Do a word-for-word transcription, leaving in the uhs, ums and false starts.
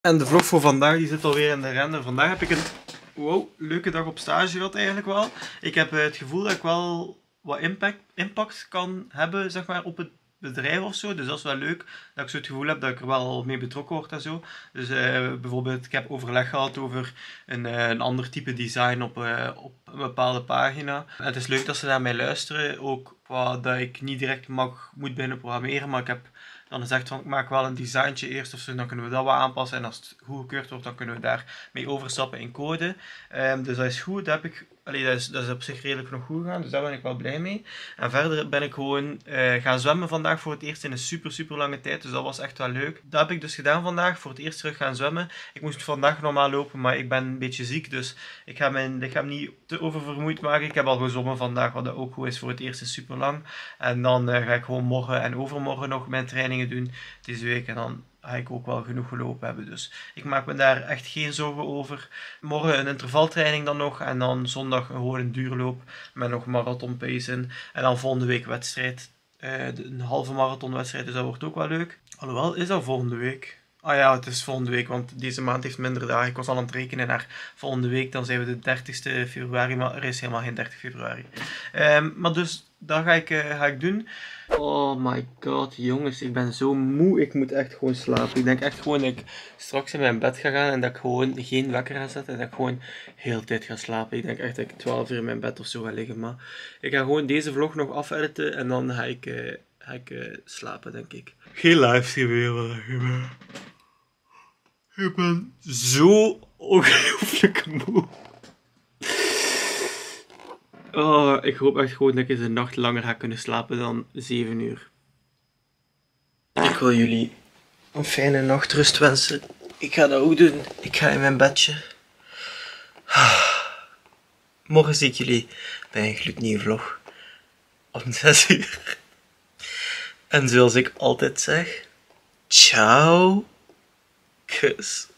En de vlog voor vandaag die zit alweer in de render. Vandaag heb ik een wow, leuke dag op stage gehad eigenlijk wel. Ik heb het gevoel dat ik wel wat impact, impact kan hebben zeg maar, op het bedrijf of zo. Dus dat is wel leuk. Dat ik zo het gevoel heb dat ik er wel mee betrokken word en zo. Dus uh, bijvoorbeeld, ik heb overleg gehad over een, uh, een ander type design op, uh, op een bepaalde pagina. En het is leuk dat ze naar mij luisteren. Ook wat dat ik niet direct mag, moet beginnen programmeren, maar ik heb dan gezegd van ik maak wel een designtje eerst of zo, dan kunnen we dat wat aanpassen. En als het goedgekeurd wordt, dan kunnen we daarmee overstappen in code. Um, dus dat is goed. Dat, heb ik, allee, dat, is, dat is op zich redelijk nog goed gegaan, dus daar ben ik wel blij mee. En verder ben ik gewoon uh, gaan zwemmen vandaag voor het eerst in een super super lange tijd. Dus dat was echt wel leuk. Dat heb ik dus gedaan vandaag, voor het eerst terug gaan zwemmen. Ik moest vandaag normaal lopen, maar ik ben een beetje ziek, dus ik ga mijn lichaam niet te oververmoeid maken. Ik heb al gezwommen vandaag, wat dat ook goed is voor het eerst in super lang. En dan uh, ga ik gewoon morgen en overmorgen nog mijn trainingen doen deze week en dan ga ik ook wel genoeg gelopen hebben. Dus ik maak me daar echt geen zorgen over. Morgen een intervaltraining dan nog en dan zondag gewoon een duurloop met nog marathon pace in. En dan volgende week wedstrijd. Uh, een halve marathonwedstrijd, dus dat wordt ook wel leuk. Alhoewel, is dat volgende week? Ah ja, het is volgende week, want deze maand heeft minder dagen. Ik was al aan het rekenen naar volgende week, dan zijn we de dertigste februari, maar er is helemaal geen dertig februari. Um, maar dus, dat ga ik, uh, ga ik doen. Oh my god, jongens, ik ben zo moe. Ik moet echt gewoon slapen. Ik denk echt gewoon dat ik straks in mijn bed ga gaan en dat ik gewoon geen wekker ga zetten. En dat ik gewoon heel de tijd ga slapen. Ik denk echt dat ik twaalf uur in mijn bed of zo ga liggen. Maar ik ga gewoon deze vlog nog afediten en dan ga ik, uh, ga ik uh, slapen, denk ik. Geen livestream meer vandaag. Ik ben zo ongelooflijk moe. Oh, ik hoop echt gewoon dat ik eens een nacht langer ga kunnen slapen dan zeven uur. Ik wil jullie een fijne nachtrust wensen. Ik ga dat ook doen. Ik ga in mijn bedje. Morgen zie ik jullie bij een gloednieuwe vlog. Om zes uur. En zoals ik altijd zeg. Ciao. Kus.